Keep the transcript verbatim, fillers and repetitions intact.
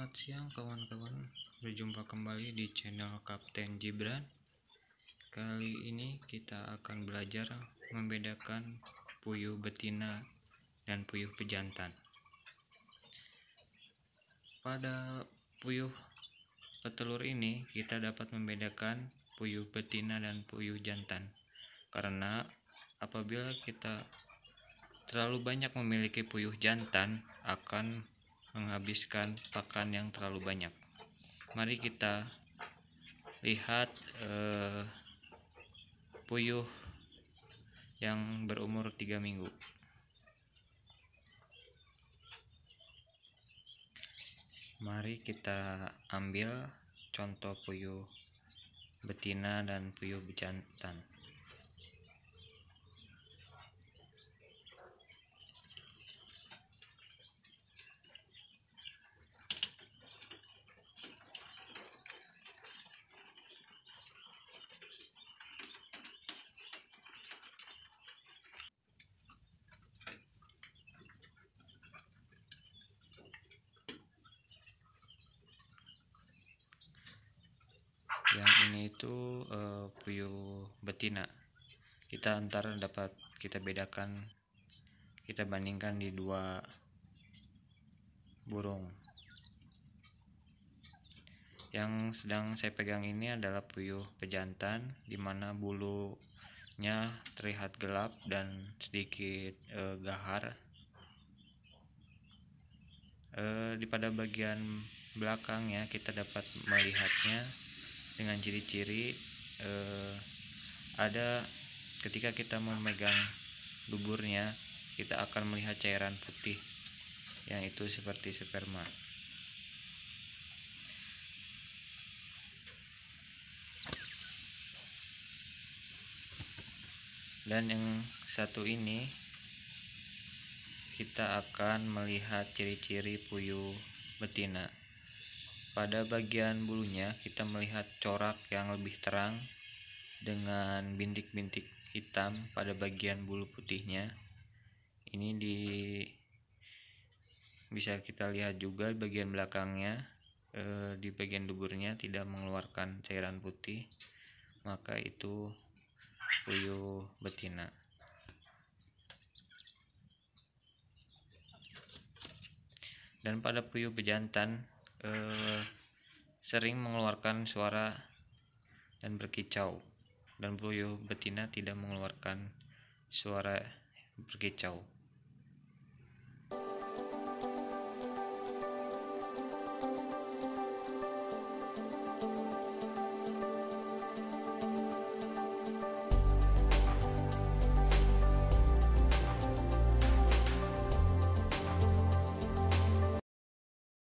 Selamat siang kawan-kawan, berjumpa kembali di channel Kapten Gibran. Kali ini kita akan belajar membedakan puyuh betina dan puyuh pejantan. Pada puyuh petelur ini kita dapat membedakan puyuh betina dan puyuh jantan, karena apabila kita terlalu banyak memiliki puyuh jantan akan menghabiskan pakan yang terlalu banyak. Mari kita lihat eh, puyuh yang berumur tiga minggu. Mari kita ambil contoh puyuh betina dan puyuh jantan. Yang ini itu uh, puyuh betina. Kita antar dapat kita bedakan, kita bandingkan di dua burung. Yang sedang saya pegang ini adalah puyuh pejantan, dimana bulunya terlihat gelap dan sedikit uh, gahar. Uh, di pada bagian belakangnya kita dapat melihatnya dengan ciri-ciri eh, ada ketika kita memegang duburnya, kita akan melihat cairan putih yang itu seperti sperma. Dan yang satu ini kita akan melihat ciri-ciri puyuh betina. Pada bagian bulunya kita melihat corak yang lebih terang dengan bintik-bintik hitam pada bagian bulu putihnya. Ini di bisa kita lihat juga bagian belakangnya, eh, di bagian duburnya tidak mengeluarkan cairan putih, maka itu puyuh betina. Dan pada puyuh pejantan eh, sering mengeluarkan suara dan berkicau, dan puyuh betina tidak mengeluarkan suara berkicau.